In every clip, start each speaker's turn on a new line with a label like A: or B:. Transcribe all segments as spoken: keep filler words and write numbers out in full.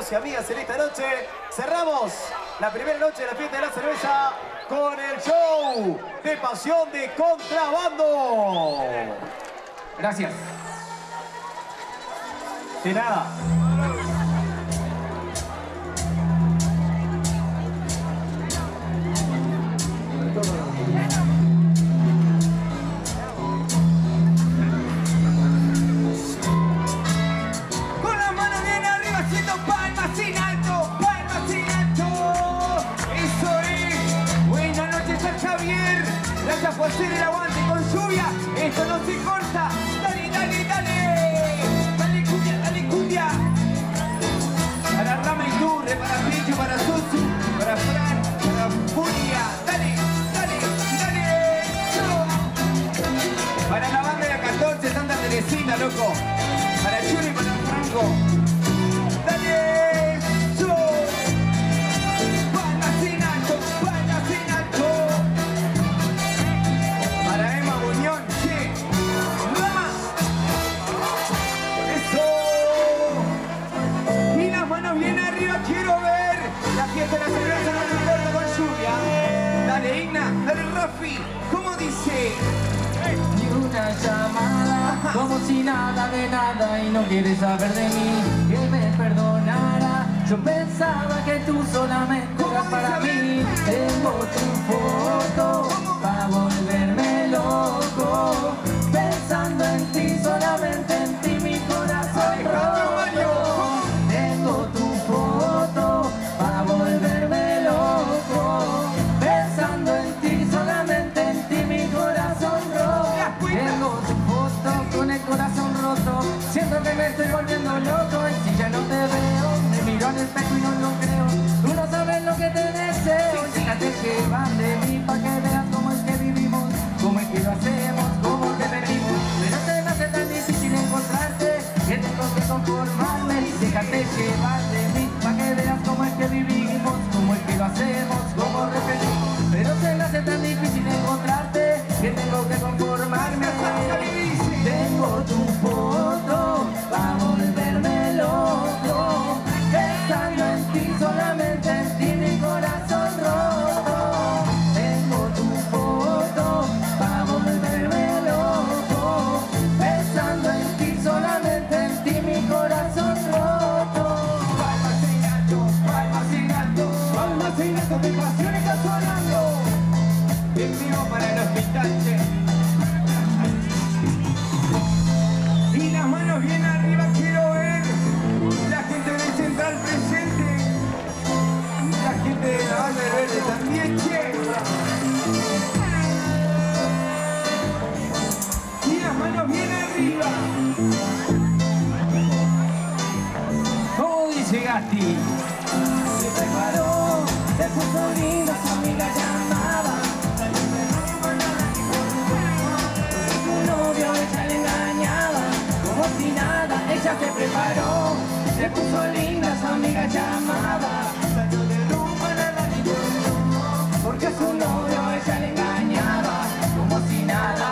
A: y amigas en esta noche. Cerramos la primera noche de la fiesta de la cerveza con el show de Pasión de Contrabando.
B: Gracias.
A: De nada.
B: Con las manos bien arriba haciendo palmas sin alto, palmas sin alto. Eso es. Buenas noches a Javier. Gracias por hacer el aguante con lluvia. Esto no se corta. Dale, dale, dale. Dale cumbia, dale cumbia. Para Rama y Turre, para Pichu, para Susu, para Fran, para Furia. Dale, dale, dale. Yo. Para la banda de la catorce, Santa Teresita, loco. Para Churi y para Franco. Dale. Yo. Palmas sin alto, palmas sin alto. Para Emma Buñón, che. Rama. Eso. Y las manos bien arriba, quiero ver. La fiesta de la cerveza no se corta con lluvia. Dale, Igna, dale, Rafi. ¿Cómo dice?
C: Y una llamada, como si nada de nada y no quieres saber de mí, que me perdonara. Yo pensaba que tú solamente eras para mí. Tengo tu foto para volverme loco, pensando en ti, solamente en ti, mi corazón roto. Tengo tu foto para volverme loco, pensando en ti, solamente en ti, mi corazón roto. Tengo tu foto con el corazón roto, siento que me estoy volviendo loco. Y si ya no te veo, me miro al espejo y no lo creo. Tú no sabes lo que te deseo. Déjate llevar de mí pa' que veas cómo es que vivimos, cómo es que lo hacemos, cómo que venimos. Pero se me hace tan difícil encontrarte que tengo que conformarme. Déjate llevar de mí pa' que veas cómo es que vivimos, cómo es que lo hacemos, cómo repetimos. Pero se me hace tan difícil encontrarte que tengo que conformarme. Tengo tu foto para volverme loco, pensando en ti, solamente en ti, mi corazón roto. Tengo tu foto para volverme loco, pensando en ti, solamente en ti, mi corazón roto.
B: Palmas sin alto, palmas sin alto, palmas sin alto, mi pasión está sonando. En vivo para el hospital, che. Y las manos bien arriba, quiero ver la gente del Central presente, la gente de la banda de Verde también, che. Y las manos bien arriba. ¿Cómo dice Gasti?
C: Se preparó, se puso linda, su amiga llamaba. Su novio ella le engañaba, como si nada, ella se preparó, se puso linda, su amiga llamaba. Salió de rumba, nada ni por porque su novio ella le engañaba, como si nada.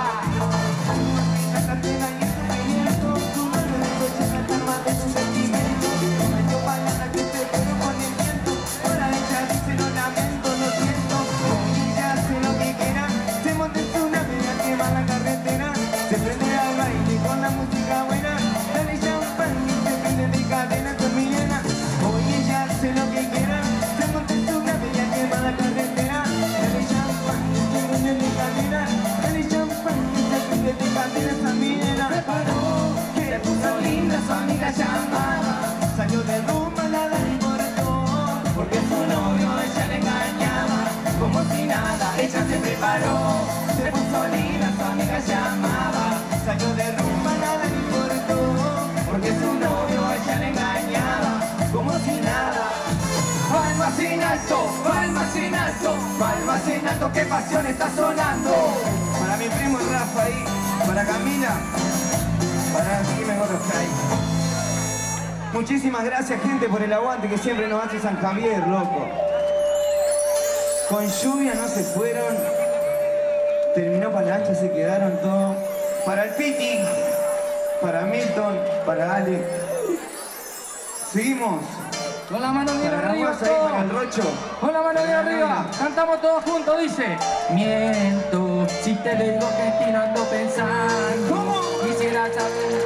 B: Salió de rumba, nada le importó,
C: porque su novio ella le engañaba, como si nada, ella se preparó, se puso linda, su amiga llamaba.
B: salió de rumba, nada le importó,
C: porque su novio ella le engañaba, como si nada.
B: palmas en alto, palmas en alto, palmas en alto, qué pasión está sonando. Para mi primo Rafa ahí, para Camila, para aquí mejor los que hay. Muchísimas gracias, gente, por el aguante que siempre nos hace San Javier, loco. Con lluvia no se fueron, terminó para la ancha, se quedaron todos. Para el Piti, para Milton, para Ale. Seguimos.
C: Con la mano bien
A: Para
C: arriba,
A: Ramosa ahí, para el
C: todos.
A: Rocho.
C: Con la mano bien arriba. Cantamos todos juntos, dice. Miento, si te digo que en ti no ando pensando.
B: ¿Cómo?
C: Quisiera saber.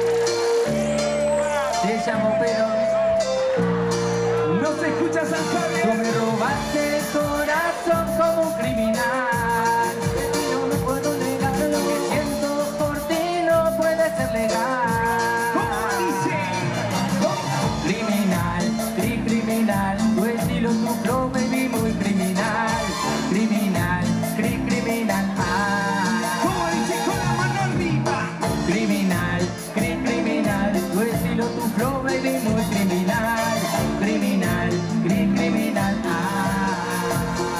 C: Te llamo, pero
B: No se escucha San
C: tú
B: Javier.
C: me robaste el corazón como un criminal. Yo no puedo negar lo que siento por ti, no puede ser legal.
B: ¿Cómo dice?
C: Criminal, cri criminal, tu estilo, tu flow, baby, muy criminal. Criminal, cri criminal, ah.
B: ¿Cómo dice? Con la mano arriba.
C: Criminal, cri criminal, tu estilo, tu flow, baby, muy criminal. Criminal, cri criminal, ah.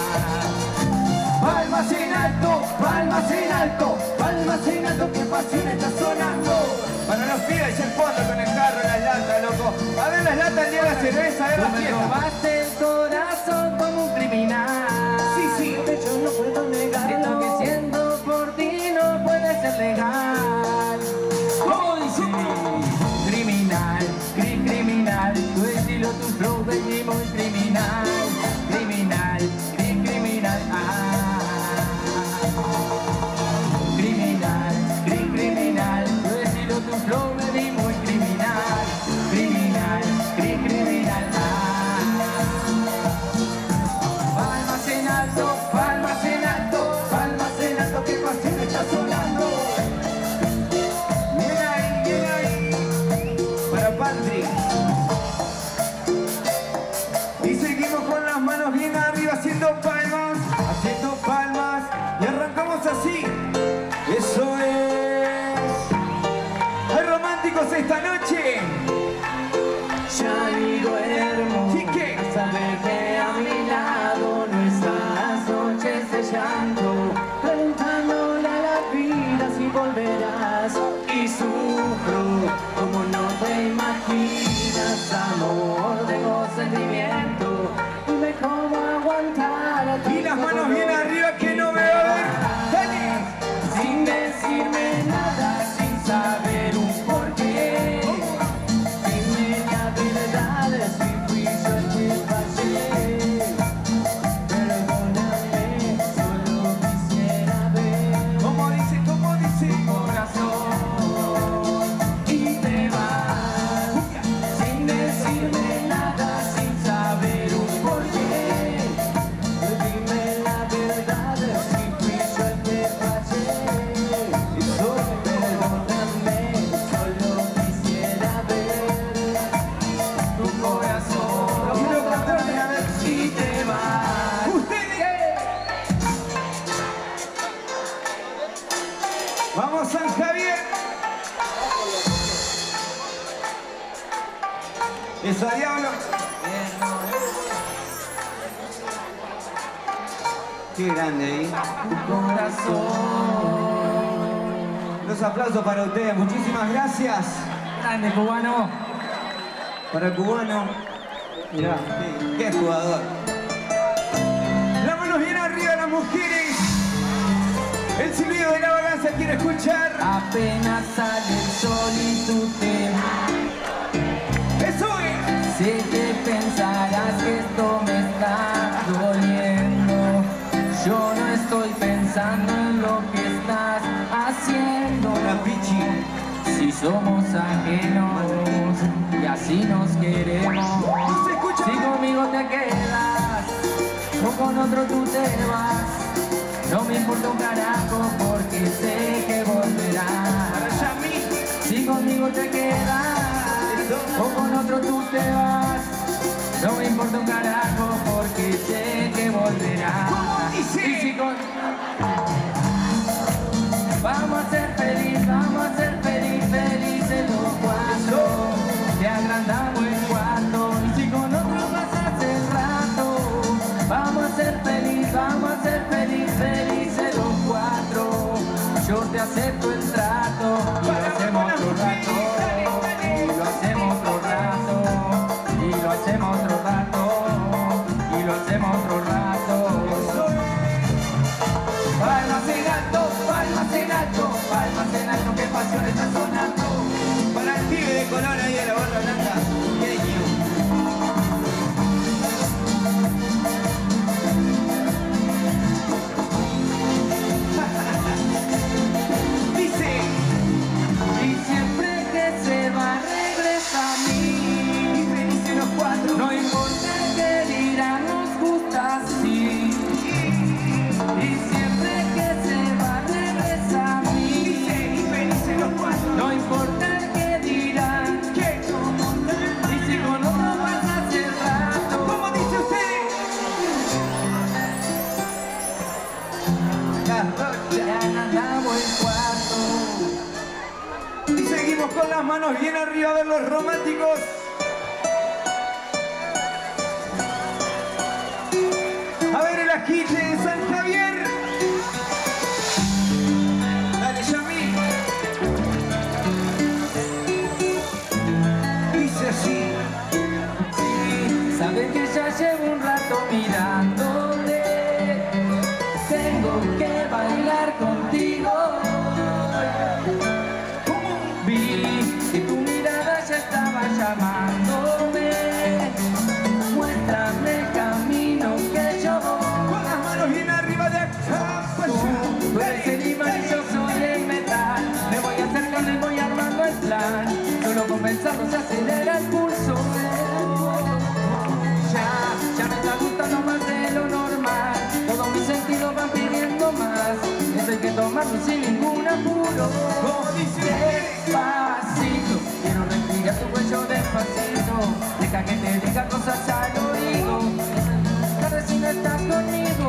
B: Palmas en alto, palmas en alto, palmas en alto, que pasión está sonando.
A: Para los pibes y el fondo con el carro en las latas, loco. A ver las latas, el día de la cerveza, a ver
C: Tú
A: la
C: me
A: fiesta.
C: robaste el corazón como un criminal.
B: Sí, sí.
C: Yo no puedo negar lo que siento por ti, no puede ser legal. ¿Cómo dice? Criminal, cri criminal, tu estilo, tu flow, baby, muy criminal. Criminal, cri criminal, ah. Criminal, cri criminal, tu estilo, tu flow, baby, muy criminal. Criminal, cri criminal, ah. Palmas en alto, palmas en alto, palmas en alto, que pasión está sonando.
B: Bien ahí, bien ahí.
A: Para Pantry.
B: Y seguimos con las manos bien arriba, haciendo palmas, haciendo palmas. Y arrancamos así. Eso es. Hay románticos esta noche.
C: Ya ni duermo,
B: ¿Y qué?
C: a saber que a mi lado no estás, noches de llanto, preguntándole a la vida si volverás. Y sufro como no te imaginas, amor, tengo sentimiento, dime cómo aguantar a tu
B: Y las manos bien arriba que no veo a ver. Dale.
C: sin decirme nada, sin saber un porqué. Dime la verdad, si fui yo el que fallé. Perdóname, solo quisiera ver
B: ¿Cómo dice? ¿Cómo dice?
C: tu corazón y te vas sin decirme nada, sin saber un porqué. Dime la verdad, si fui yo el que fallé. Perdóname, solo quisiera ver tu corazón
B: Quiero cantarle, a ver.
C: y te vas.
B: Ustedes. Vamos San Javier. Eso, diablo.
A: Qué grande ahí.
C: Tu corazón.
A: Los aplausos para ustedes, muchísimas gracias.
C: Grande cubano.
A: Para el cubano. Mirá, qué, qué jugador.
B: Las manos bien arriba, las mujeres. El silbido de la balanza quiere escuchar.
C: Apenas sale el sol y tú te vas.
B: Eso es.
C: Sé que pensarás que esto me está doliendo. Yo no estoy pensando en lo que estás haciendo.
A: La Pichi.
C: Si somos ajenos y así nos queremos.
B: No se escucha.
C: Si conmigo te quedas o con otro tú te vas, no me importa un carajo porque sé que volverás.
B: Para Yami.
C: Si conmigo te quedas o con otro tú te vas, no me importa un carajo porque sé que volverás.
B: ¿Cómo dice?
C: Y si con... Vamos a ser feliz, vamos a ser feliz, felices los cuatro. Te agrandamos el cuarto y si con otro pasas el rato. Vamos a ser feliz, vamos a ser feliz, felices los cuatro. Yo te acepto el trato y lo hacemos otro rato. Y lo hacemos otro rato. Y lo hacemos otro rato. Y lo hacemos otro rato. Palmas en alto, palmas en alto, palmas en alto, qué pasión está sonando.
A: Para el pibe de color ahí de la barra blanca. Genio.
B: las noches.
C: Ya ganamos el cuarto.
B: Y seguimos con las manos bien arriba a ver los románticos. A ver el agite de San Javier. Dale, Yami. Dice así.
C: Sí, sabes que ya llevo un rato mirándote. Tengo que bailar contigo. Vi que tu mirada ya estaba llamándome. Muéstrame el camino que yo voy.
B: Con las manos bien arriba de acá.
C: Tú eres el imán y yo soy el metal. Me voy acercando y voy armando el plan. Solo con pensarlo se acelera el pulso. Ya, ya me está gustando más de lo normal. Todos mis sentidos van pidiendo más. Eso hay que tomarlo sin ningún apuro.
B: Como dice
C: Despacito, quiero respirar tu cuello despacito. Deja que te diga cosas al oído. Tarde si no estás conmigo.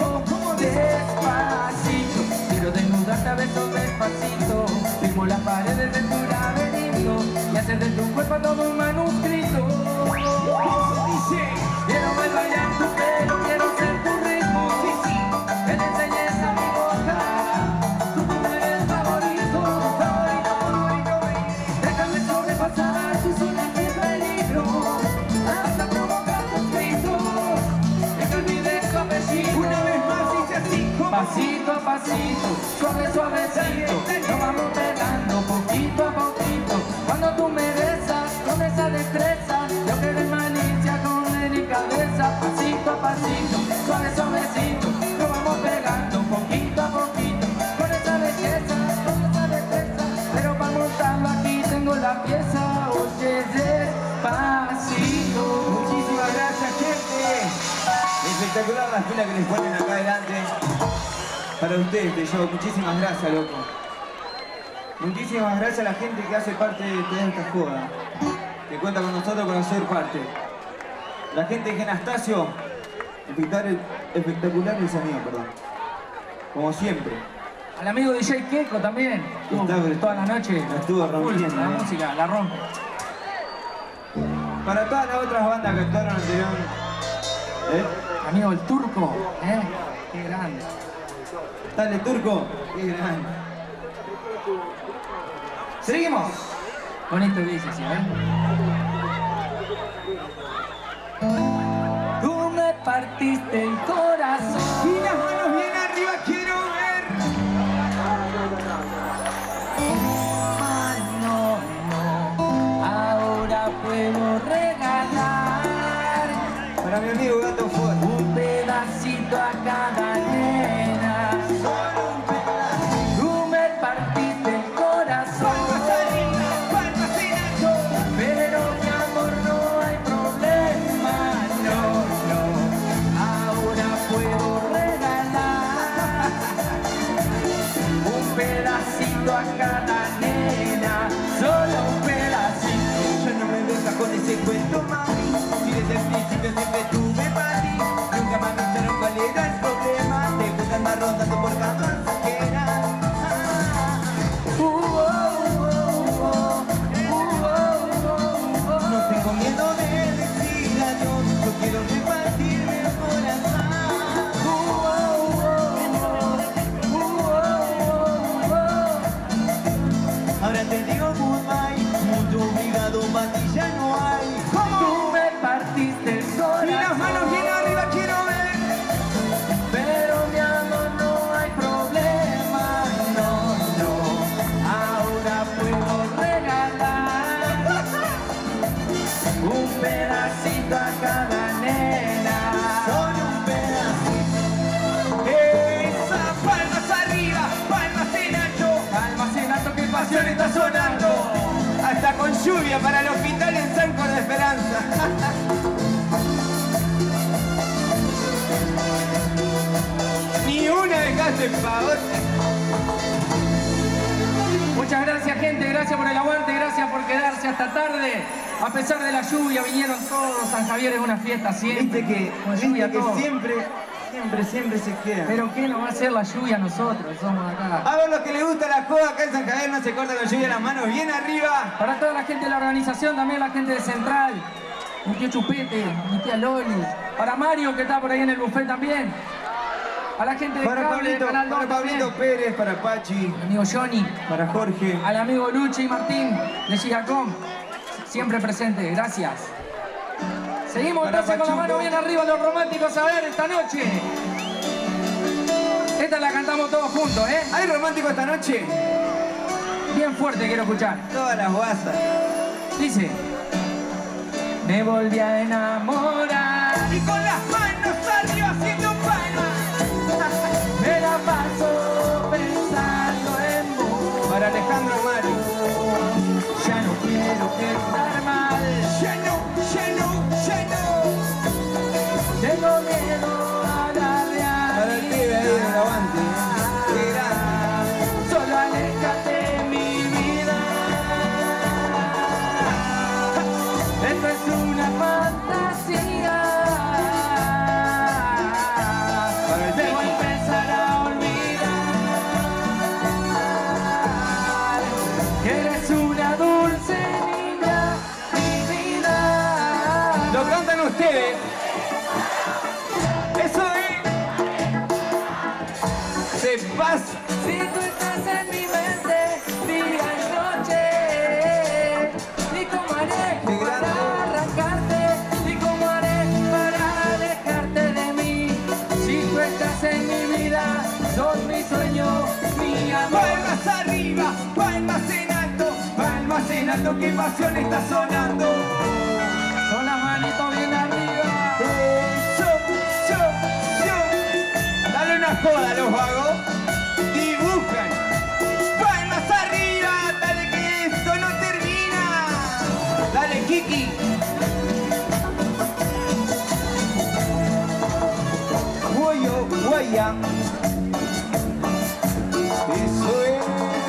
C: Despacito, quiero desnudarte a besos despacito. Firmo las paredes de tu laberinto y hacer de tu cuerpo todo un manuscrito.
B: Dice.
C: Quiero bailar tu pelo, quiero ser tu ritmo. Que te enseñes a mi boca. Tú eres favorito, favorito, favorito. Déjame sobrepasar tu zona de peligro. Hasta provocar tus gritos. Deja olvides tu apellido.
B: Una vez más dice así. Como
C: Pasito a pasito, suave, suavecito. Nos vamos pegando poquito a poquito. Cuando tú me besas con esa destreza, yo que eres malicia con delicadeza. Pasito a pasito, suave, suavecito. Nos vamos pegando poquito a poquito. Con esa belleza, con esa destreza. Pero para montarlo aquí tengo la pieza. Oye, despacito.
B: muchísimas gracias, gente. Espectacular las pilas que les ponen acá adelante. Para ustedes, de show. Muchísimas gracias, loco. Muchísimas gracias a la gente que hace parte de toda esta joda. Que cuenta con nosotros para ser parte. La gente de Genastasio. Espectacular, espectacular el sonido, perdón. Como siempre.
C: Al amigo D J Keko también. Estuvo
B: Está-
C: toda la noche.
B: la estuvo
C: Full,
B: rompiendo,
C: La
B: eh.
C: música, la rompe.
B: Para todas las otras bandas que actuaron anteriormente. ¿Eh?
C: Amigo el turco, ¿eh? Qué grande.
B: Dale, Turco. Qué grande.
C: Seguimos con esto que dice así, ¿eh? Tú me partiste el corazón.
B: Y las manos bien arriba, quiero ver.
C: Ay, no, no. Ahora puedo regalar
B: Para mi amigo Gato Fuerte.
C: un pedacito a cada nena. Tú me partiste el corazón.
B: Palmas en alto.
C: Pero mi amor no hay problema, no, no. Ahora puedo regalar un pedacito a cada nena, solo un pedacito.
B: Ya no me vengas con ese cuento, mami. Si desde el principio siempre tuve para ti. Nunca me avisaron cuál era el problema. Te gusta andar rondando por camas ajenas.
C: Uh, oh, oh, oh, uh, oh, oh, oh.
B: No tengo miedo de decir adiós. Yo quiero repartirme el corazón.
C: Uh, oh, oh, oh, uh, oh, oh, oh.
B: Ahora te digo goodbye. Mundo obligado, para ti ya no hay.
C: Tú me partiste el corazón.
B: Y las manos bien arriba, quiero ver.
C: Pero mi amor no hay problema, no, no. Ahora puedo regalar un pedacito a cada nena.
B: Solo un pedacito. Esa, palmas arriba, palmas en alto.
C: Almas en alto, que
B: Pasión está sonando. Hasta con lluvia para el hospital en Sancor de Esperanza. Ni una dejaste en favor.
C: Muchas gracias, gente, gracias por el aguante, gracias por quedarse hasta tarde. A pesar de la lluvia, vinieron todos. San Javier es una fiesta siempre.
B: Viste que,
C: con
B: viste
C: lluvia
B: que
C: todo.
B: siempre, Siempre, siempre se queda.
C: Pero ¿qué nos va a hacer la lluvia a nosotros? Somos acá.
B: A ver, los que les gusta la joda acá en San Javier, no se corta con lluvia, las manos bien arriba.
C: Para toda la gente de la organización, también la gente de Central. Mi tío Chupete, mi tía Loli. Para Mario, que está por ahí en el buffet también. A la gente de
B: Para
C: Cable,
B: Pablito,
C: Canal dos
B: para Pablito
C: también.
B: Pérez, para Pachi,
C: Al amigo Johnny.
B: para Jorge.
C: Al amigo Luchi y Martín de Gigacom. Siempre presente, gracias. Seguimos
B: Para
C: entonces con la
B: Pachuco.
C: mano bien arriba los románticos a ver esta noche. Esta la cantamos todos juntos, ¿eh?
B: ¿Hay romántico esta noche?
C: Bien fuerte quiero escuchar.
B: Todas las guasas.
C: Dice. Me volví a enamorar
B: Y con las manos arriba haciendo palmas.
C: me la paso pensando en vos.
B: Para Alejandro Mari.
C: Ya no quiero estar mal.
B: Lleno, lleno, lleno.
C: Tengo miedo a la realidad.
B: Para el pibe ahí del aguante. Qué grande.
C: Solo aléjate de mi vida. Esto es una fantasía.
B: Para el
C: Debo
B: Tiki.
C: empezar a olvidar que eres una dulce niña, mi vida.
B: Lo cantan ustedes. Eso es. Se pasa.
C: Si tú estás en mi mente, día y noche, ¿y cómo haré
B: Qué grande.
C: para arrancarte? ¿Y cómo haré para alejarte de mí? Si tú estás en mi vida, sos mi sueño, mi amor.
B: Palmas arriba, palmas en alto, palmas en alto, qué pasión está sonando.
C: Con las manitos bien arriba.
B: Yo, yo, yo. Dale una joda a los vagos. Dibujan. Palmas arriba, dale que esto no termina. Dale, Kiki. Guayo, guaya. Eso es.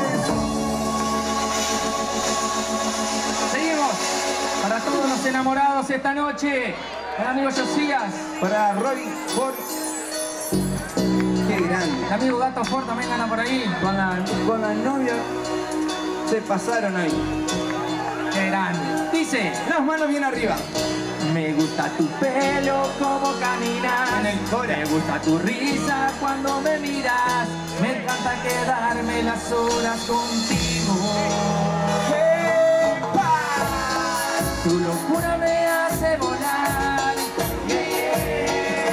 C: Seguimos. Para todos los enamorados esta noche. El amigo Josías.
B: Para Robin Ford. Qué grande.
C: El amigo Gato Ford también gana por ahí.
B: Con la, con la novia se pasaron ahí.
C: Qué grande. Dice.
B: Las manos bien arriba.
C: Me gusta tu pelo, cómo caminas.
B: En el cora.
C: Me gusta tu risa cuando me miras. Me encanta quedarme las horas contigo.
B: ¡Epa!
C: Tu locura me hace volar. Yeah,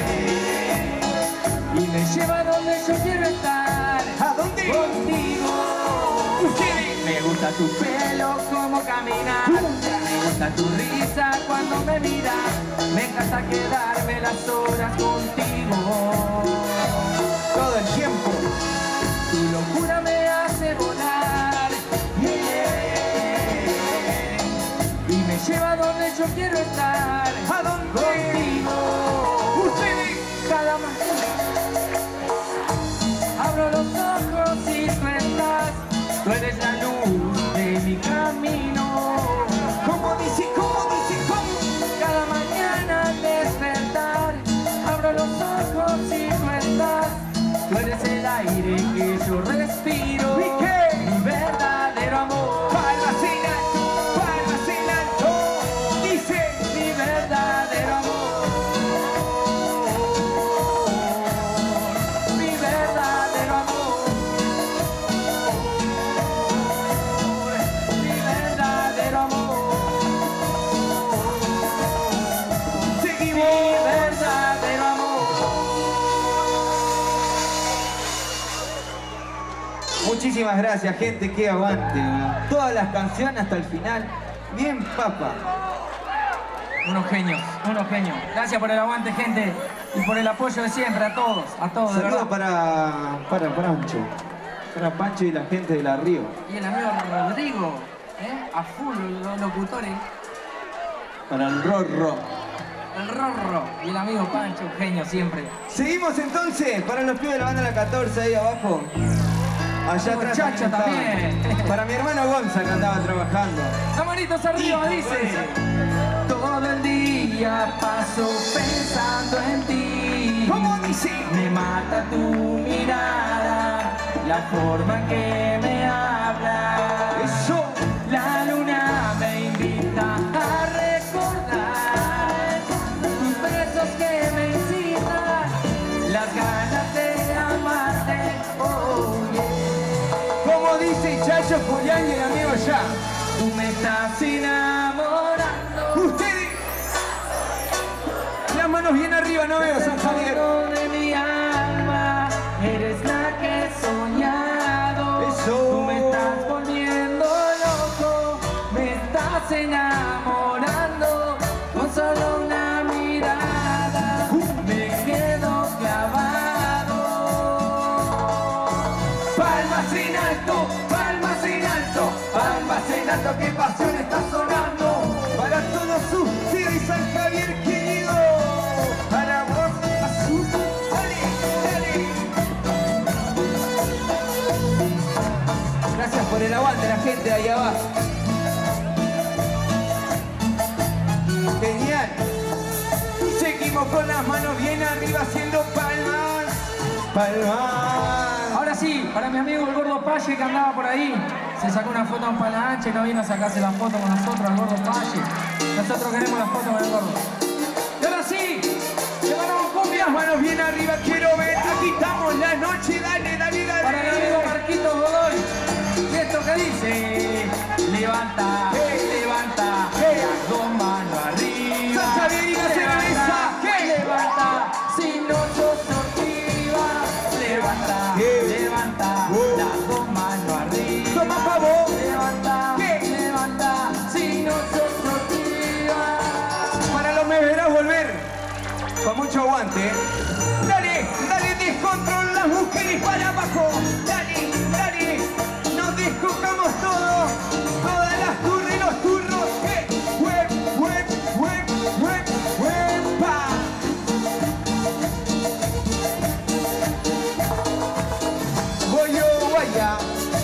C: yeah. Y me lleva donde yo quiero estar.
B: ¿A dónde?
C: Contigo.
B: Ustedes.
C: Me gusta tu pelo, cómo caminas. Me gusta tu risa cuando me miras. Me encanta quedarme las horas contigo.
B: Todo el tiempo.
C: Tu locura me hace volar. Yeah. Y me lleva donde yo quiero estar.
B: ¿A dónde?
C: Contigo.
B: Ustedes.
C: Cada mañana abro los ojos y tú estás. Tú eres la luz de mi camino.
B: ¿Cómo dice? ¿Cómo dice? ¿Cómo?
C: Cada mañana al despertar, abro los ojos y tú estás. Tú eres el aire que yo respiro.
B: ¿Y qué?
C: Mi verdadero amor.
B: Palmas en alto, palmas en alto. Dice.
C: Mi verdadero amor. Mi verdadero amor. Mi verdadero amor. Mi
B: Seguimos.
C: verdadero amor.
B: Muchísimas gracias, gente, que aguante. ¿No? Todas las canciones hasta el final. Bien, papa.
C: Unos genios, unos genios. Gracias por el aguante, gente, y por el apoyo de siempre a todos, a todos, de
B: Saludos
C: verdad.
B: para, para Pancho. Para Pancho y la gente de la Río.
C: Y el amigo Rodrigo, ¿eh? A full, los locutores.
B: Para el Rorro.
C: El Rorro y el amigo Pancho, un genio siempre.
B: Seguimos entonces. Para los pibes de la banda La catorce ahí abajo. Allá atrás
C: Chacha
B: estaban.
C: también.
B: Para mi hermano Gonza que andaba trabajando.
C: Las manitos arriba,
B: Y-
C: dice. Todo el día paso pensando en ti.
B: ¿Cómo dice?
C: Me mata tu mirada, la forma en que me hablas.
B: Eso.
C: La luna me invita a recordar tus besos que me incitan, las ganas de amarte. Oh, yeah.
B: ¿Cómo dice Chacho Julián y el amigo ya?
C: Tú me estás enamorando.
B: Ustedes. Las manos bien arriba, no veo San Javier.
C: De mi alma, eres la que he soñado.
B: Eso.
C: Tú me estás volviendo loco, me estás enamorando. Con solo una mirada me quedo clavado. Palmas en alto, palmas en alto, palmas en alto, qué pasión está sonando.
B: Para todos ustedes, San Javier querido. Para vos, azul. Dale, dale. Gracias por el aguante, la gente de ahí abajo. Genial. Seguimos con las manos bien arriba haciendo palmas. Palmas.
C: Ahora sí, para mi amigo el Gordo Palle que andaba por ahí, se sacó una foto en Palanche, no vino a sacarse la foto con nosotros, el Gordo Palle. Nosotros queremos la foto con el Gordo. Y ahora sí, llevaron cumbias.
B: Las manos bien arriba, quiero ver. Agitamos la noche, dale, dale, dale.
C: Para el amigo Marquito Godoy. Y esto que dice, levanta,
B: Hey.
C: levanta,
B: Hey.
C: las dos manos arriba.
B: San Javier y la cerveza. Hey.
C: Levanta, si no sos sortiva. Levanta,
B: Hey.
C: levanta,
B: Oh.
C: las dos manos arriba.
B: Toma pavo.
C: Levanta,
B: Hey.
C: levanta, si no sos sortiva.
B: Para los me verás volver. Con mucho aguante. Dale, dale, descontrol las mujeres para abajo. Dale, dale. Nos descojamos todo. Todas las turras y los turros. Eh, huep, huep, huep, huep, huepa. Voy yo, vaya.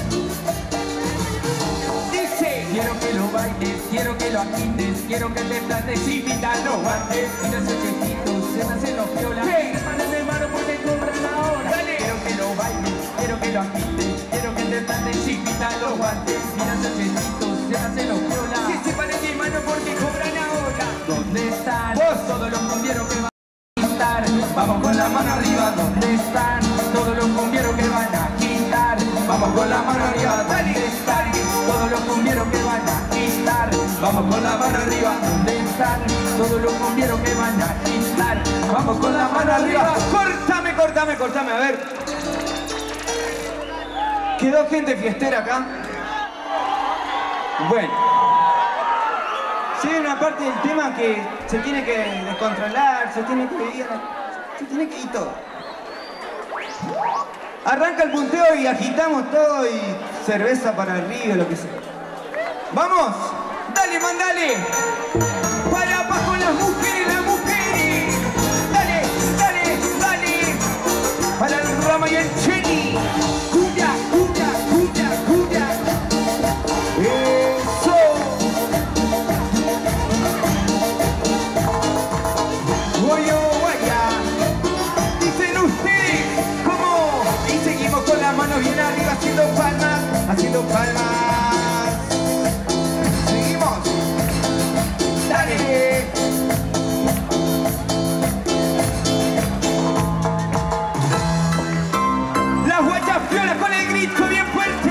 B: Dice.
C: Quiero que lo bailes, quiero que lo agites, quiero que te plantes y pintas los guantes. Mira esos chiquitos, se me hacen los piolas.
B: ¿Qué?
C: Paran de mano porque cobran ahora.
B: Dale.
C: Quiero que lo bailes, quiero que lo agites, quiero que te plantes y pintas los guantes. Mira esos chiquitos, se me hacen los piolas.
B: Que se paren de mano porque cobran ahora.
C: ¿Dónde están
B: Vos.
C: todos los cumbieros que van a agitar? Vamos con la mano arriba. ¿Dónde están todos los cumbieros que van a agitar? Vamos con la mano arriba. ¿Dónde están todos los cumbieros que van a agitar? Vamos con la mano arriba. ¿Dónde están todos los cumbieros que van a agitar? Vamos con la mano arriba.
B: Cortame, cortame, cortame, a ver. ¿Quedó gente fiestera acá? Bueno. Sí, hay una parte del tema que se tiene que descontrolar, se tiene que ir, se tiene que ir todo. Arranca el punteo y agitamos todo y cerveza para arriba, lo que sea. ¡Vamos! ¡Dale, mandale! ¡Para abajo las mujeres, las mujeres! ¡Dale, dale, dale! Para el Rama y el Cheni. ¡Cumbia, cumbia, cumbia, cumbia! ¡Eso! Voy yo, vaya. Dicen ustedes cómo. Y seguimos con las manos bien arriba haciendo palmas, haciendo palmas. Seguimos. Dale. Las guachas piolas con el grito bien fuerte.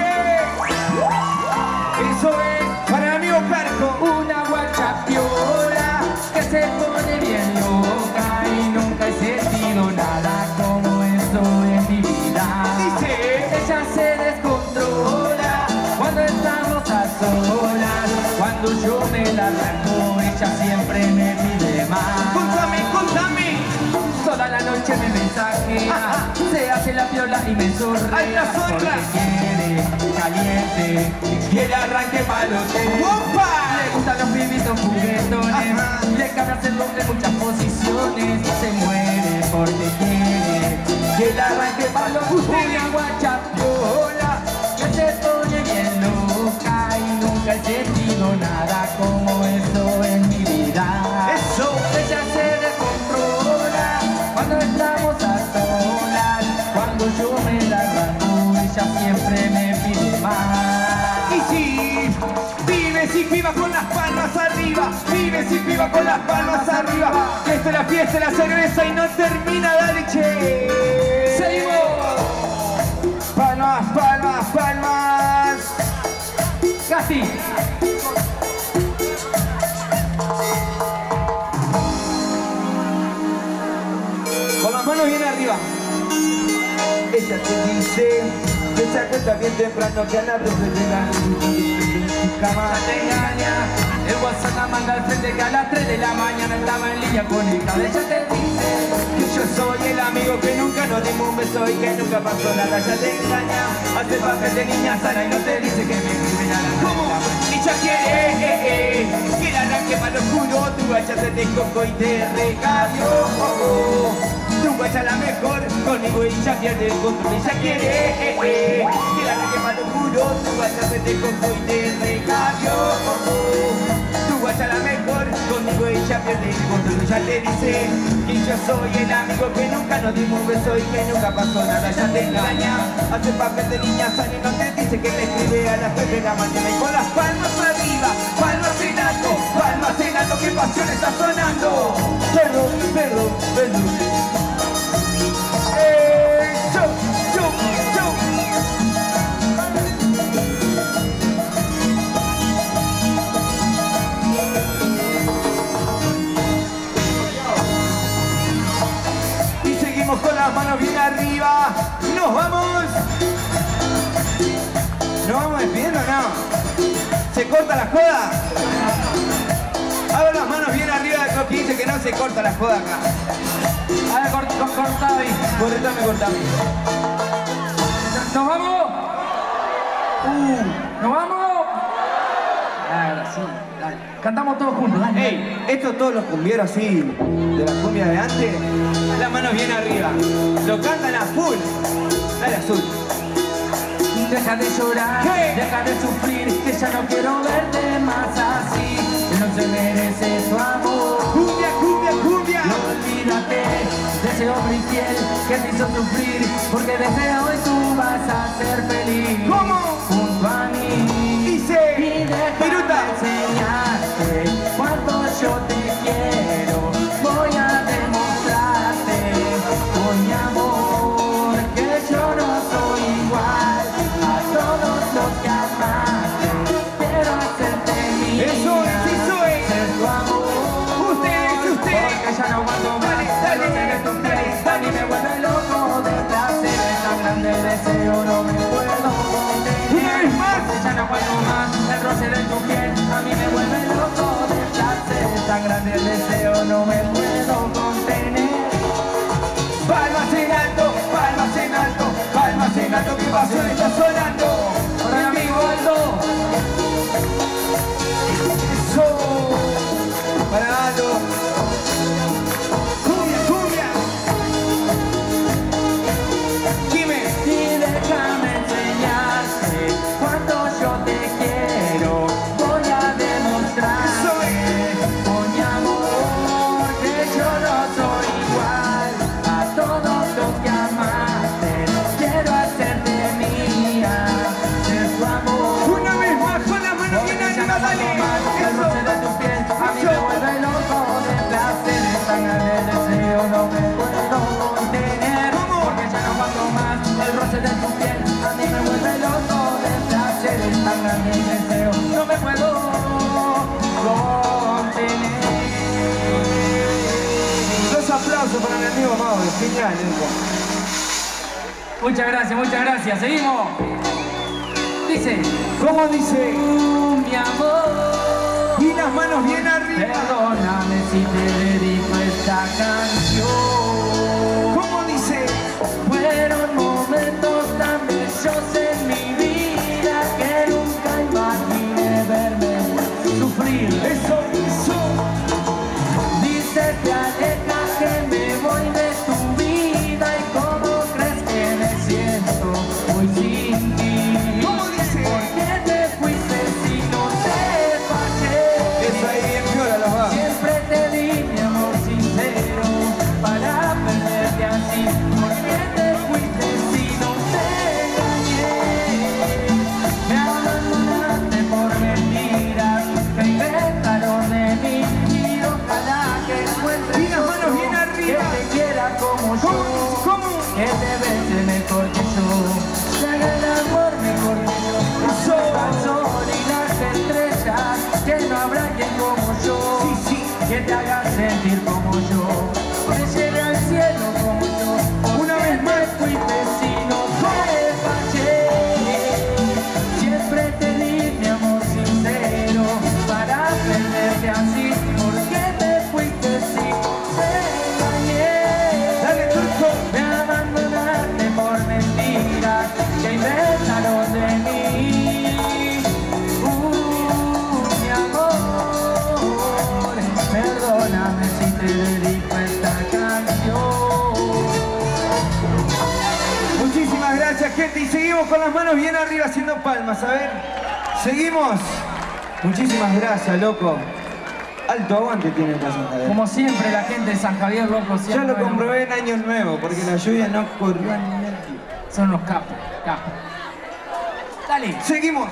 B: Eso es para el amigo Carco.
C: Una guacha piola que se pone bien loca y nunca he sentido nada como eso en mi vida.
B: Dice.
C: Ella se descontrola cuando estamos a solas. Cuando yo me la arranco, ella siempre me pide más.
B: Contame, contame.
C: Toda la noche me mensajea, se hace la piola y me
B: ¡Ay,
C: sonrea.
B: las
C: Porque
B: otras!
C: quiere caliente, quiere arranque palote.
B: ¡Opa!
C: Le gustan los pibitos juguetones,
B: Ajá.
C: le cabe hacerlo en muchas posiciones. Se muere porque quiere que el arranque palote. Una guacha piola que se pone bien loca y nunca he sentido nada como eso en mi vida.
B: Eso.
C: Ella se descontrola cuando estamos
B: y pibas con las palmas arriba, pibes y pibas con las palmas arriba. Que esto es la fiesta, la cerveza y no termina, dale che. Seguimos. Palmas, palmas, palmas.
C: Casi.
B: Con las manos bien arriba. Ella te dice que se acuesta bien temprano, que a las doce de la noche cama
C: te engaña. El WhatsApp la manda al frente que a las tres de la mañana estaba en línea conectada. Ella te dice
B: que yo soy el amigo que nunca nos dimos un beso y que nunca pasó nada. Ya te engaña, hace papel de niña sana y no te dice que me escribe a la ¿cómo? Y ya quiere, eh, eh, que la arranque para lo oscuro. Tu guacha se te coco y te regañó. Tu guacha la mejor, conmigo ella pierde el control. Ella quiere, eh, eh, que la arranque para lo oscuro. Tu guacha se te coco y te regañó. Tu guacha la mejor, conmigo ella pierde el control. Ella te dice que yo soy el amigo que nunca nos dimos un beso y que nunca pasó nada. Ya te engaña, hace papel de niña sana y no te dice que me escribe a las tres de la mañana. Y con las palmas arriba, palmas en alto, palmas en alto, que pasión está sonando. Perdón, perdón, perdón. ¡Eh! ¡Chau, chau, chau! Con las manos bien arriba, nos vamos. ¿Nos vamos despidiendo o no? ¿Se corta la joda? Hago las manos bien arriba de Coqui, dice que no se corta la joda acá.
C: A ver, corta, corta ahí.
B: Corretame, cortame.
C: ¿Nos vamos? Uh, ¿nos vamos? Ahora sí, dale. Cantamos todos juntos, dale.
B: Ey, esto todos los cumbieros así, de la cumbia de antes, las manos bien arriba. Lo cantan a full. Dale azul.
C: Deja de llorar,
B: ¿qué?
C: Deja de sufrir, que ya no quiero verte más así. Que no se merece tu amor.
B: Cumbia, cumbia, cumbia.
C: No olvídate de ese hombre infiel que te hizo sufrir, porque desde hoy tú vas a ser feliz.
B: ¿Cómo?
C: Junto a mí.
B: Dice,
C: y déjame enseñarte cuánto yo te quiero. Voy a demostrarte con mi amor que yo no soy igual a todos los que amaste. Quiero hacerte mía.
B: Eso es, eso es.
C: Ser tu amor.
B: Ustedes, ustedes.
C: Porque ya no aguanto más.
B: Dale, dale.
C: De tu fiesta ni me vuelve loco de placer. Es tan grande el deseo, no me puedo contener.
B: Una vez más.
C: Porque ya no aguanto más. El roce de tu piel a mí me vuelve loco de placer. Es tan grande el deseo, no me puedo contener.
B: Palmas en alto, palmas en alto, palmas en alto, que pasión está sonando.
C: Para el amigo Aldo.
B: Eso. Para Aldo. Cumbia, cumbia. Dime.
C: Y déjame enseñarte cuánto yo te quiero. Voy a demostrarte con mi amor que yo no soy igual a todos los que amaste. Quiero hacerte mía, ser tu amor.
B: Una vez más con las manos bien arriba, dale.
C: El roce de tu piel a mí me vuelve loco de placer. Es tan grande el deseo, no me puedo contener. Porque ya no aguanto más. El roce de tu piel a mí me vuelve loco de placer. Es tan grande el deseo, no me puedo contener.
B: Dos aplausos para mi amigo Mauro, genial, hijo.
C: Muchas gracias, muchas gracias. Seguimos. Dice,
B: ¿Cómo dice?
C: "Uh, mi amor,
B: Y las manos bien arriba.
C: perdóname si te dedico esta canción.
B: ¿Cómo dice?
C: Fueron momentos tan bellos en mi vida que nunca imaginé verme sufrir.
B: Eso, eso.
C: Dices te alejas que me voy de tu vida y cómo crees que me siento hoy sin ti.
B: ¿Cómo dice?
C: ¿Por qué te fuiste si no sé para qué?
B: Eso ahí bien piola los va.
C: Siempre te di mi amor sincero para perderte así. ¿Por qué te fuiste si no te engañé? Me abandonaste por mentiras te haga sentir como yo, te lleve al cielo como yo. Una vez más fuiste si no te fallé. Siempre te di mi amor sincero para perderte así. ¿Por qué te fuiste si te engañé?
B: Dale, Turco.
C: Me abandonaste por mentiras que inventaron de mí. Uh, mi amor, perdóname si te dedico esta canción.
B: Muchísimas gracias, gente. Y seguimos con las manos bien arriba haciendo palmas. A ver, seguimos. Muchísimas gracias, loco. Alto aguante tiene esta San Javier.
C: Como siempre, la gente de San Javier, loco,
B: Ya
C: siempre.
B: lo comprobé en Año Nuevo, porque la lluvia no corrió ni medio.
C: Son los capos, capos. Dale.
B: Seguimos.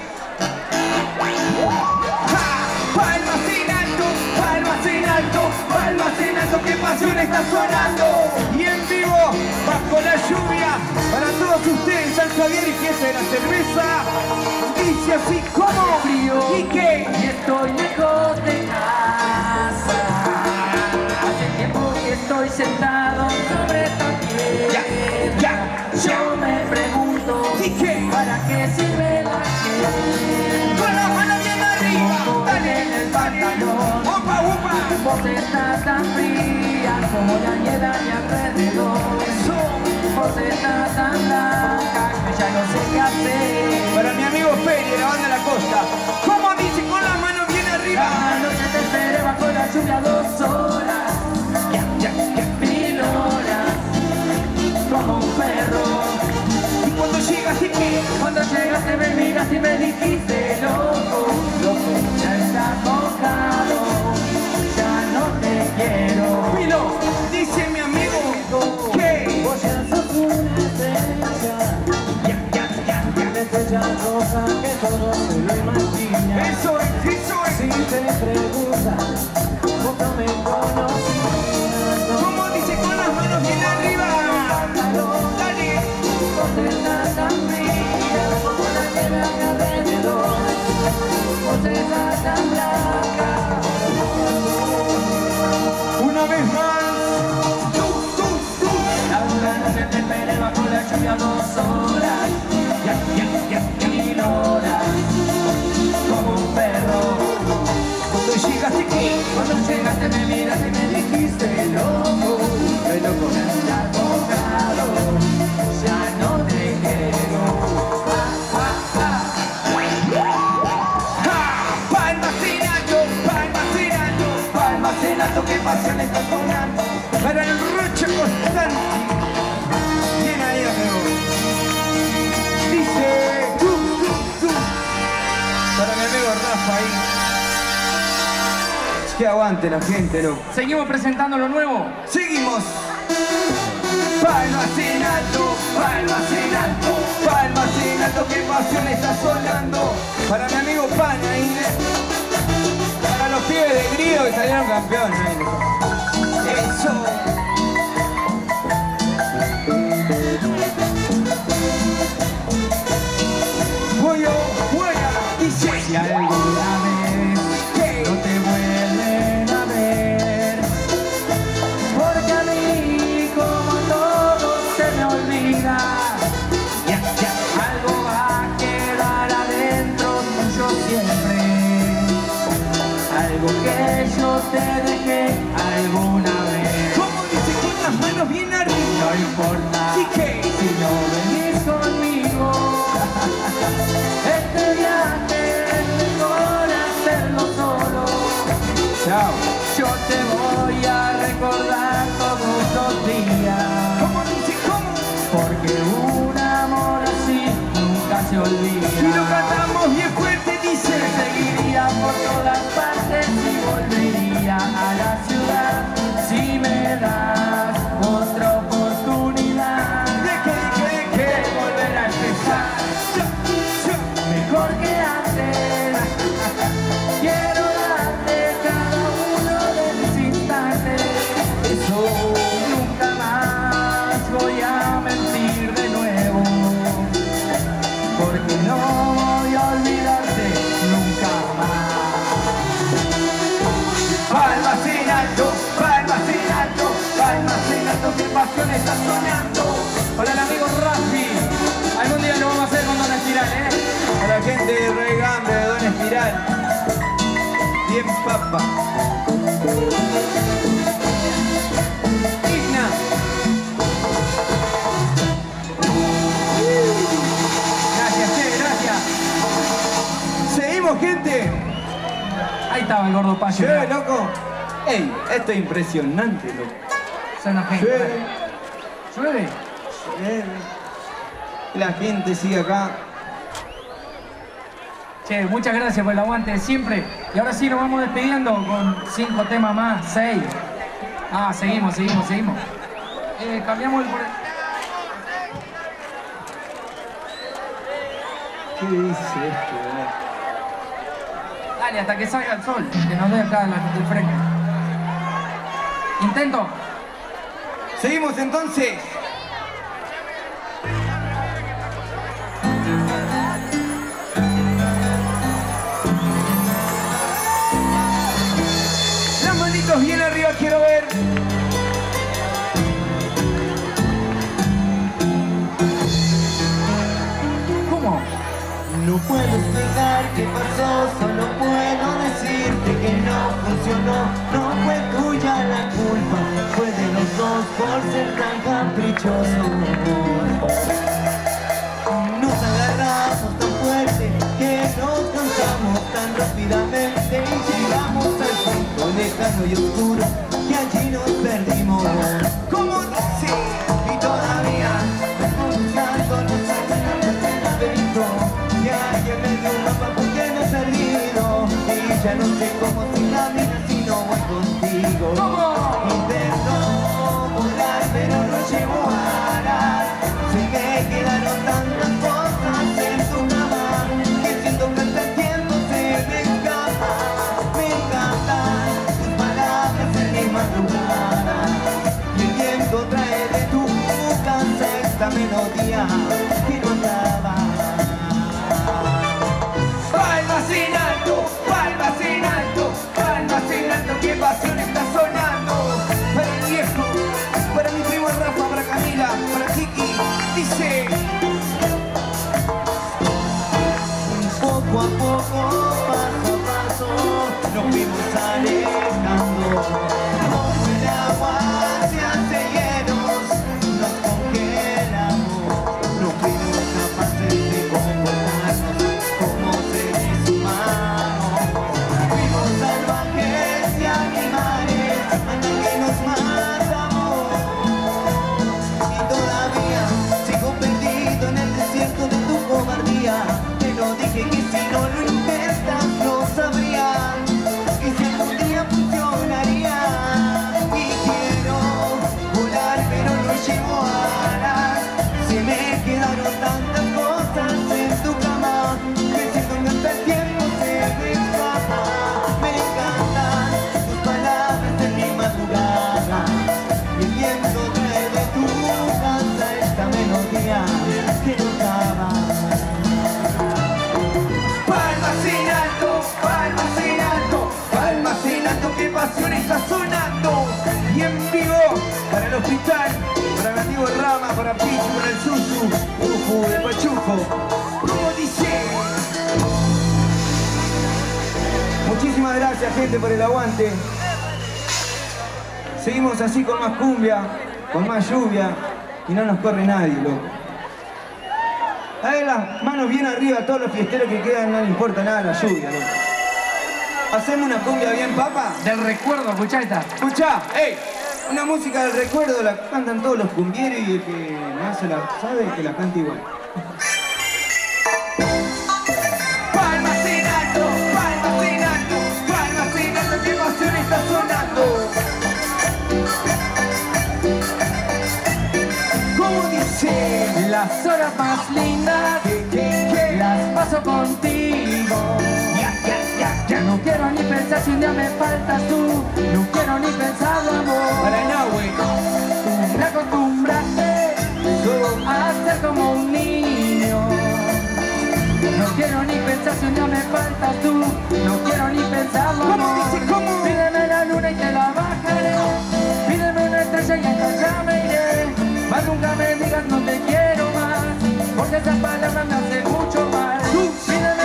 D: Palmas en alto, palmas en alto, palmas en alto, qué pasión está sonando.
B: Y en vivo, bajo la lluvia, para todos ustedes, San Javier y Fiesta de la Cerveza. Dice así como frío. ¿Y qué?
C: Y estoy lejos de casa. Hace tiempo que estoy sentado sobre esta piedra.
B: Ya, ya, ya.
C: Yo me pregunto,
B: ¿y qué?
C: ¿para qué sirve la gente?
D: Con la mano bien arriba,
C: Dale en el pantalón.
D: upa, upa.
C: Vos estás tan fría como la nieve a mi alrededor. Vos estás tan blanca que ya no sé qué hacer.
B: Para mi amigo Feli de la banda La Costa. ¿Cómo dice? Con las manos bien arriba.
C: La noche te esperé bajo la lluvia dos horas.
B: Ya, ya, ya.
C: Mil horas, como un perro.
B: Y cuando llegas, ¿y qué?
C: Cuando llegaste me miras y me dijiste loco, loco, ya estás mojado, ya no te quiero.
B: Pilo, dice mi amigo que
C: Vos ya sos una estrella,
B: ya, ya, ya, ya.
C: una estrella roja que todo se lo imagina.
B: Eso es, eso
C: Si
B: es.
C: te preguntas, vos no me conocías, no.
B: ¿Cómo dice? Con las manos bien arriba. Dale.
C: Vos estás tan fría como la nieve a mi alrededor. Vos estás tan blanca.
B: Una vez más. Tú, tú, tú.
C: La noche te esperé bajo la lluvia dos horas.
B: Ya, ya, ya, ya.
C: Mil horas, como un perro.
B: Cuando llegas, ¿y qué?
C: Cuando llegaste me miras y me dijiste loco,
B: Ay, loco.
C: ya estás mojado, ya no te quiero. Ah, ah, ah.
D: Ja, palmas en alto, palmas en alto, palmas en alto, qué pasión está sonando.
B: Para el Roche Constante. Bien ahí, amigo. Dice tú, tú, tú. Para mi amigo Rafa ahí. Que aguante la gente, loco.
C: Seguimos presentando lo nuevo.
B: Seguimos.
D: Palmas en alto, palmas en alto, palmas en alto, qué pasión está sonando.
B: Para mi amigo Pan ahí. Para los pibes de Grillo que salieron campeones. ahí, loco.
D: Eso.
B: Voy yo, buena. Dice.
C: Si alguna vez no te vuelven a ver, porque a mí como todo se me olvida,
B: Ya, ya.
C: algo va a quedar adentro tuyo siempre, algo que yo te dejé alguna vez.
B: ¿Cómo dice? Con las manos bien arriba.
C: No importa
B: ¿Y qué?
C: si no venís conmigo, este viaje es mejor hacerlo solo.
B: Chao.
C: Yo te voy a recordar todos los días,
B: ¿Cómo dice? ¿Cómo?
C: porque un amor así nunca se olvida.
B: Y lo cantamos bien fuerte, dice.
C: Te seguiría por todas partes y volvería a la ciudad si me das otra oportunidad
B: ¿De qué, de qué, de
C: de
B: qué?
C: volver a empezar
B: Ya, ya.
C: mejor que antes. Quiero darte cada uno de mis instantes. Eso nunca más voy a mentir de nuevo, porque no voy a olvidarte
B: gente de Regambre, de Don Espiral. Bien papa. Igna. Gracias, che, gracias. Seguimos, gente.
C: Ahí estaba el gordo payo.
B: Che, loco. Ey, esto es impresionante, loco.
C: Son la gente.
B: Llueve.
C: ¿Llueve?
B: Llueve. La gente sigue acá.
C: Che, muchas gracias por el aguante de siempre. Y ahora sí nos vamos despidiendo con cinco temas más, seis. Ah, seguimos, seguimos, seguimos. Eh, cambiamos el...
B: ¿Qué dice esto, boludo?
C: Dale, hasta que salga el sol, que nos dé acá la, el frente. Intento.
B: Seguimos entonces. Las manitos bien arriba quiero ver.
C: ¿Cómo?
D: No puedo explicar qué pasó, solo puedo decirte que no funcionó. No fue tuya la culpa, fue de los dos por ser tan caprichosos. Nos agarramos tan fuerte que nos cansamos tan rápidamente y llegamos al punto lejano y oscuro que allí nos perdimos.
B: ¿Cómo dice?
D: Y todavía buscando los laberinto que alguien me dio un mapa porque me he perdido y ya no sé cómo se camina si no voy contigo.
C: ¿Cómo?
D: Intento volar pero no llego a alas. Se me quedaron tantas cosas en tu cama que siento que hasta el tiempo se me escapa. Me encantan tus palabras en mi madrugada y el viento trae de tu casa esta melodía que no acaba.
B: Palmas en alto, palmas en alto, palmas en alto, qué pasión está sonando. Para el viejo, para mi primo Rafa, para Camila, para Kiki, dice.
D: Poco a poco, paso a paso, nos fuimos alejando. Como el agua se hace hielos, nos congelamos. No fuimos capaces de comportarnos como seres humanos. Fuimos salvajes y animales hasta que nos matamos. Y todavía sigo perdido en el desierto de tu cobardía. Te lo dije que si no lo intentas no sabría que si algún día funcionaría. Y quiero volar pero no llevo alas. Se me quedaron tantas cosas en tu cama que siento que hasta el tiempo se me escapa. Me encantan tus palabras en mi madrugada y el viento trae de tu casa esta melodía que no acaba.
B: Palmas en alto, palmas en alto, palmas en alto, qué pasión está sonando. Y en vivo, para el hospital, para mi amigo Rama, para Pichu, para el Susu, Ufu, de Pachuco. ¿Cómo dice? Muchísimas gracias, gente, por el aguante. Seguimos así con más cumbia, con más lluvia, y no nos corre nadie, loco. A ver, las manos bien arriba, a todos los fiesteros que quedan, no les importa nada la lluvia, loco. ¿Hacemos una cumbia bien, papa?
C: Del recuerdo, escuchá esta.
B: Escuchá, ey, una música del recuerdo, la cantan todos los cumbieros y el que no se la sabe, que la canta igual. Palmas en alto, palmas en alto, palmas en alto, qué pasión está sonando. ¿Cómo dice?
C: Las horas más lindas las paso contigo. Ya no quiero ni pensar si un día me faltas tú. No quiero ni pensarlo, amor.
B: Para Nahue.
C: Tú me acostumbraste a ser como un niño. No quiero ni pensar si un día me faltas tú. No quiero ni pensarlo, amor.
B: ¿Cómo dice? ¿Cómo?
C: Pídeme la luna y te la bajaré. Pídeme una estrella y entonces ya me iré. Más nunca me digas no te quiero más, porque esas palabras me hacen mucho mal. Pídeme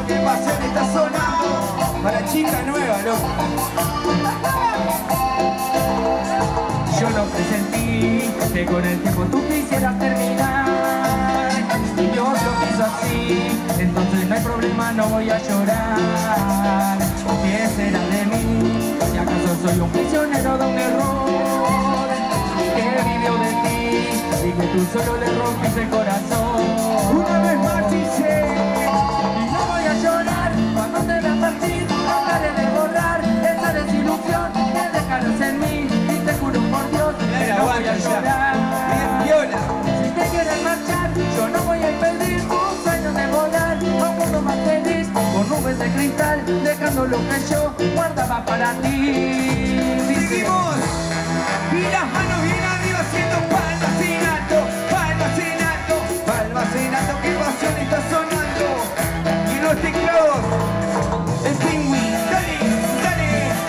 B: asesinato, qué pasión está sonando. Para chica nueva, loco.
C: Yo lo presentí, que con el tiempo tú quisieras terminar. Y Dios lo quiso así, entonces no hay problema, no voy a llorar. ¿Qué será de mí? Si acaso soy un prisionero de un error que vivió de ti y que tú solo le rompiste el corazón.
B: Una vez más dice,
C: y no voy a llorar cuando te veas partir. Trataré de borrar esa desilusión que dejaron en mí. Y te juro por Dios que no voy a llorar.
B: bien viola.
C: Si te quieres marchar, yo no voy a impedir tus sueños de volar a un mundo más feliz, con nubes de cristal, dejando lo que yo guardaba para ti.
B: Seguimos. Y las manos bien arriba haciendo palmas en alto, palmas en alto, palmas en alto, qué pasión está sonando. Y los teclados, el pingüín, dale, dale.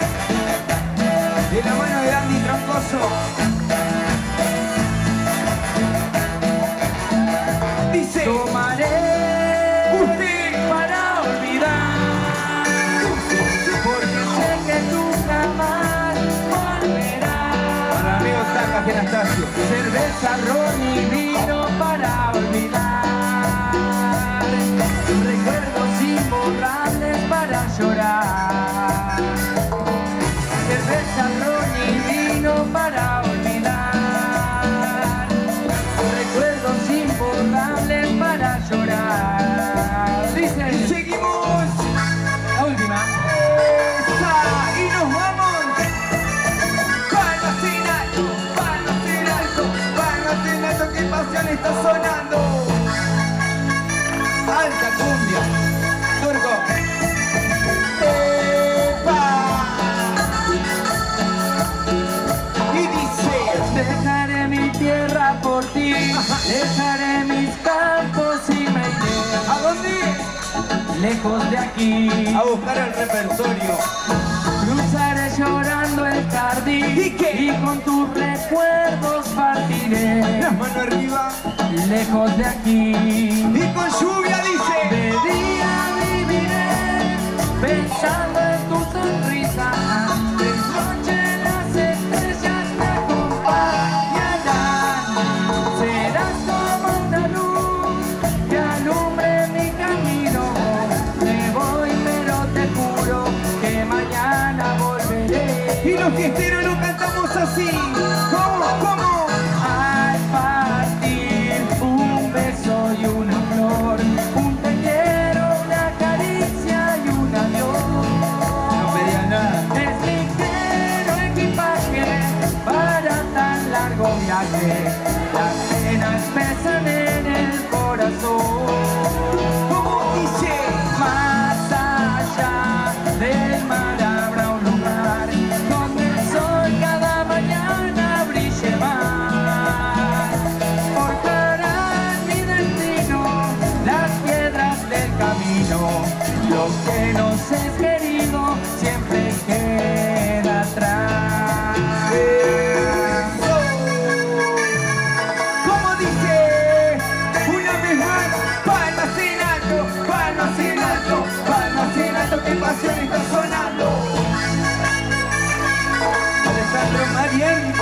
B: De la mano de Andy Troncoso. Dice,
C: Tomaré
B: usted
C: para olvidar, porque sé que tú jamás volverás.
B: para amigo Taca, que Anastasio.
C: Cerveza, ron y vino para olvidar. Recuerdos imborrables para llorar. Cerveza, ron y vino para olvidar. Recuerdos imborrables para llorar. Dice,
B: Seguimos.
C: la última.
B: Esa, y nos vamos. Palmas en alto, palmas en alto, palmas en alto, qué pasión está sonando. Alta cumbia, turco. ¡Epa! Y dice,
C: Dejaré mi tierra por ti, dejaré mis campos y me iré
B: ¿a dónde?
C: lejos de aquí.
B: A buscar el repertorio.
C: Cruzaré llorando el jardín
B: ¿Y qué?
C: y con tus recuerdos partiré
B: Las manos arriba.
C: lejos de aquí.
B: Y con lluvia dice,
C: De día viviré pensando en tu sonrisa. De noche las estrellas me acompañarán. Serás como una luz que alumbre mi camino. Me voy pero te juro que mañana volveré.
B: y los fiesteros lo cantamos así. ¿Cómo? ¿Cómo?
C: Al partir un beso y una flor, un te quiero, una caricia y un adiós.
B: No pedía nada.
C: Es ligero equipaje para tan largo viaje. Las penas pesan en el corazón.
B: ¿Cómo dice?
C: Más allá del mar habrá un lugar donde el sol cada mañana brille más. Forjarán mi destino las piedras del camino. Lo que nos es querido siempre queda atrás.
B: Eso. ¿Cómo dice? Una vez más, palmas en alto, palmas en alto, palmas en alto, qué pasión está sonando. Alejandro Mariel.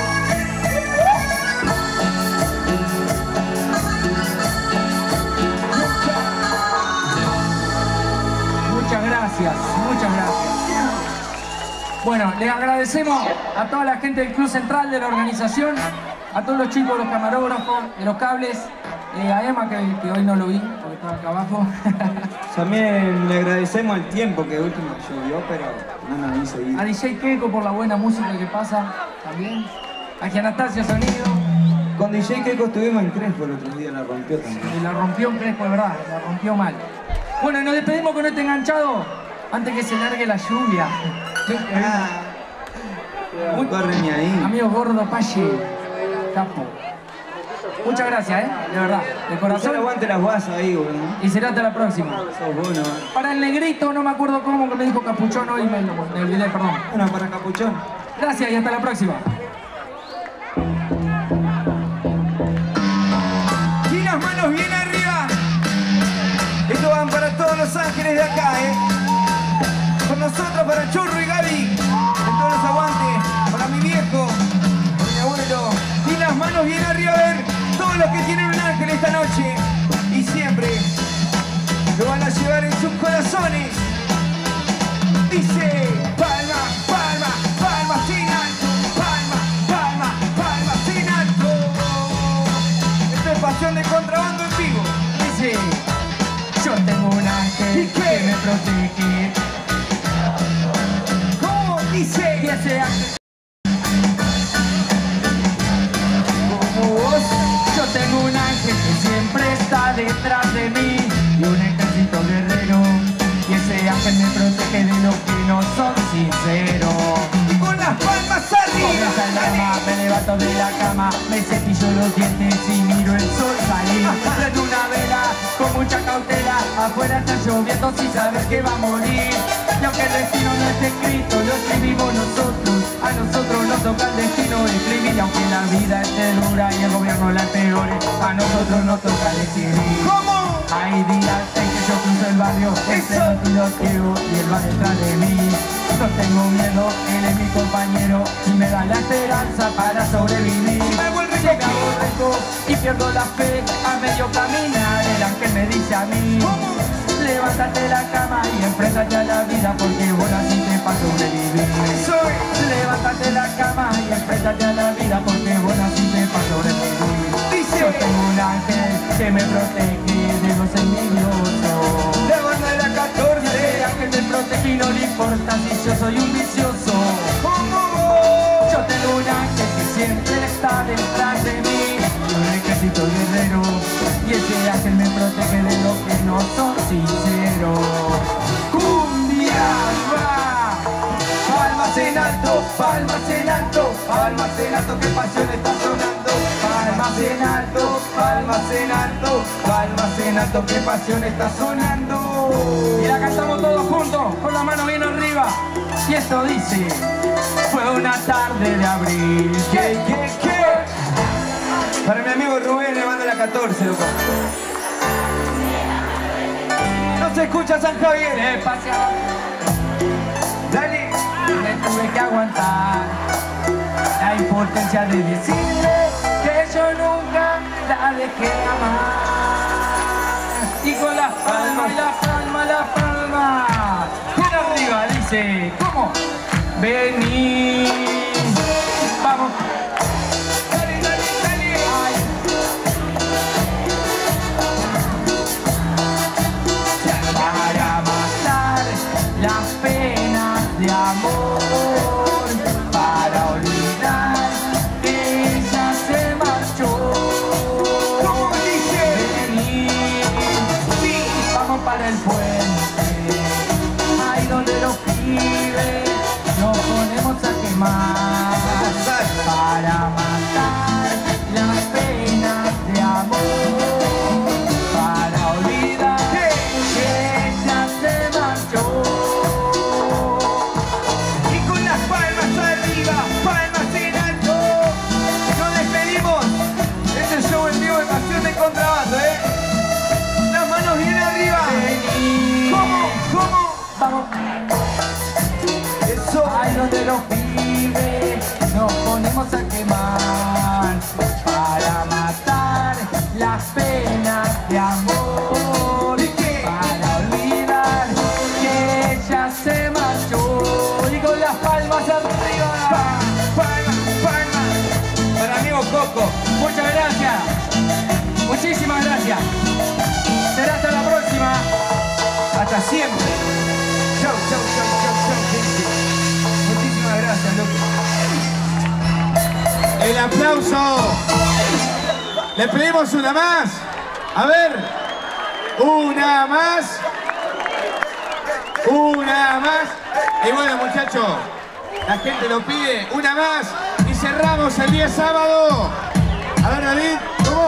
C: Muchas gracias, muchas gracias. Bueno, les agradecemos a toda la gente del Club Central, de la organización, a todos los chicos, los camarógrafos, de los cables, eh, a Emma, que, que hoy no lo vi, porque estaba acá abajo.
E: También le agradecemos el tiempo que último llovió, pero no nos hizo ir.
C: A D J Keiko por la buena música que pasa también. A Anastasio Sonido,
E: Con D J Keiko estuvimos en Crespo el otro día, la rompió también.
C: y la rompió en Crespo, de verdad, la rompió mal. Bueno, y nos despedimos con este enganchado, antes que se largue la lluvia.
E: No corre ni ahí.
C: Amigo Gordo Pache, capo. Muchas gracias, ¿eh? De verdad, de
E: Solo
C: corazón.
E: aguante las guasas ahí, boludo.
C: Y será hasta la próxima.
E: Sos bueno. ¿eh?
C: Para el negrito, no me acuerdo cómo, que me dijo Capuchón hoy, me, lo- me olvidé, perdón.
E: Bueno, para Capuchón.
C: Gracias y hasta la próxima.
B: Y las manos bien arriba. Esto van para todos los ángeles. Ángeles de acá, ¿eh? Con nosotros para Churro y Gaby. En todos los aguantes. Para mi viejo. Para mi abuelo. Y las manos bien arriba, a ver. Todos los que tienen un ángel esta noche. Y siempre lo van a llevar en sus corazones. Dice, palma, palma, palma sin alto. Palma, palma, palma sin alto. Esto es Pasión de Contrabando en vivo.
C: Dice, yo tengo un ángel que me protege.
B: ¿Cómo dice?
C: Y ese ángel
B: Como vos.
C: Yo tengo un ángel que siempre está detrás de mí y un ejército guerrero. Y ese ángel me protege de los que no son sinceros.
B: Y con las palmas arriba.
C: Comienza el drama, me levanto de la cama, me cepillo los dientes y miro el sol salir. Prendo una vela con mucha cautela, afuera está lloviendo sin saber que va a morir. Y aunque el destino no esté escrito, lo escribimos nosotros. A nosotros nos toca el destino de escribir. Y aunque la vida esté dura y el gobierno la empeore, a nosotros nos toca decidir.
B: ¿Cómo?
C: Hay días en que yo cruzo el barrio, entre los tiroteos y él va detrás de mí. No tengo miedo, él es mi compañero y me da la esperanza para sobrevivir.
B: Si me hago el
C: Si me aborrezco y pierdo la fe a medio caminar, el ángel me dice a mí: levántate de la cama y enfréntate a la vida, porque vos naciste para sobrevivir.
B: Soy.
C: Levántate de la cama y enfréntate a la vida, porque vos naciste para sobrevivir.
B: Dice.
C: Yo tengo un ángel que me protege de los envidiosos.
B: La banda de la catorce.
C: Ese ángel me protege y no le importa si yo soy un vicioso.
B: Como vos.
C: Yo tengo un ángel que siempre está detrás de mí, un ejército guerrero. Y ese ángel me protege de los que no son sinceros. ¡Cumbia va! Palmas en alto, palmas en alto, palmas en alto, qué pasión está sonando. Palmas en alto, palmas en alto, palmas en alto, qué pasión está sonando. Y la cantamos todos juntos, con la mano bien arriba. Y esto dice: fue una tarde de abril.
B: ¿Qué, qué, qué? Para mi amigo Rubén le mando la catorce, loco. No se escucha San Javier.
C: Le paseaba,
B: Dale.
C: le tuve que aguantar la impotencia de decirle que yo nunca la dejé amar. Y con las palmas, la palma, la palma bien arriba dice: ¿cómo? Vení, vamos.
B: Dale, dale, dale.
C: Ay. Para matar las penas de amor, para olvidar que ella se marchó.
B: ¿Cómo dice?
C: Vení, sí, vamos para el puente, ahí donde los pibes nos ponemos a quemar, para matar las penas de amor, para olvidar que ella se marchó.
B: Y con las palmas arriba, palmas en alto. Nos despedimos. Este show en vivo de Pasión de Contrabando, ¿eh? Las manos bien arriba.
C: Vení,
B: ¿Cómo? ¿Cómo?
C: vamos.
B: Eso.
C: Ahí donde los pibes nos ponemos a quemar, para matar las penas de amor,
B: ¿Y qué?
C: para olvidar que ella se marchó. Y con las palmas arriba.
B: Palmas, palmas. Para amigo Coco.
C: Muchas gracias, muchísimas gracias. Será hasta la próxima.
B: Hasta siempre. Chau, chau, chau, chau, chau, gente. Muchísimas gracias, loco.
F: El aplauso. Le pedimos una más. A ver. Una más. Una más. Y bueno, muchachos, la gente lo pide. Una más. Y cerramos el día sábado. A ver, David, ¿cómo?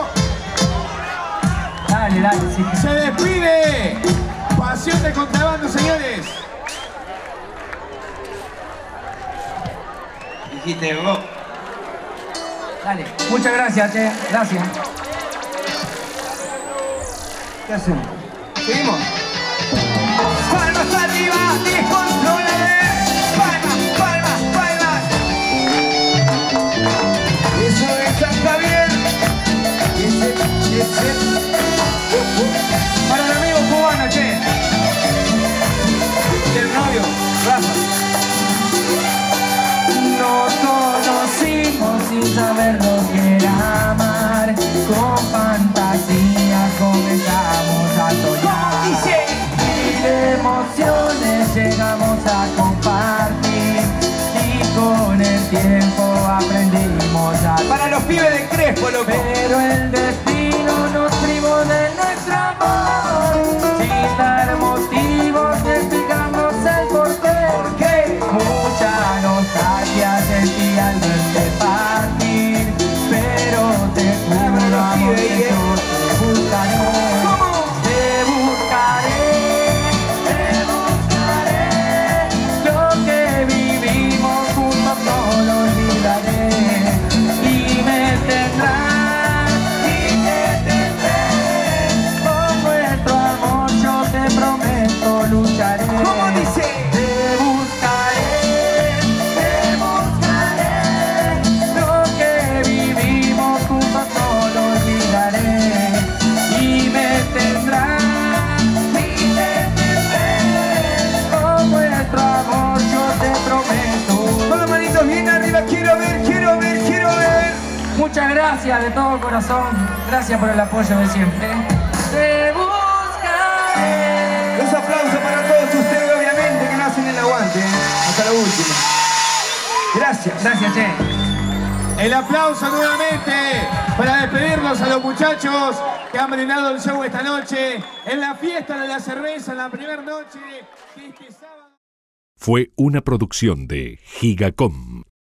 C: Dale, dale, sí.
F: Se despide. Pasión de Contrabando, señores.
B: Dijiste vos.
C: Dale. Muchas gracias, che. Gracias.
B: ¿Qué hacemos? ¿Seguimos? tiempo, loco.
C: Pero el destino nos privó de nuestro amor, sin dar motivos ni explicarnos el porqué.
B: ¿Por qué?
C: Mucha nostalgia sentí al verte partir, pero te juro, amor, que yo te buscaré.
B: ¿Cómo?
C: Te buscaré, te buscaré. Lo que vivimos juntos no lo olvidaré. Y me tendrás, y te tendré. Con nuestro amor yo te prometo lucharé.
B: ¿Cómo dice?
C: Te buscaré, te buscaré. Lo que vivimos juntos no lo olvidaré. Y me tendrás, y te tendré. Con nuestro amor yo te prometo.
B: Con las manitos bien arriba, quiero ver, quiero ver, quiero ver.
C: Muchas gracias de todo corazón. Gracias por el apoyo de siempre. Te buscaré.
B: Los aplausos para todos ustedes, obviamente, que no hacen el aguante. ¿eh? Hasta la última. Gracias.
C: Gracias, Che.
F: El aplauso nuevamente para despedirlos a los muchachos que han brindado el show esta noche en la fiesta de la cerveza, en la primera noche de este sábado.
G: Fue una producción de Gigacom.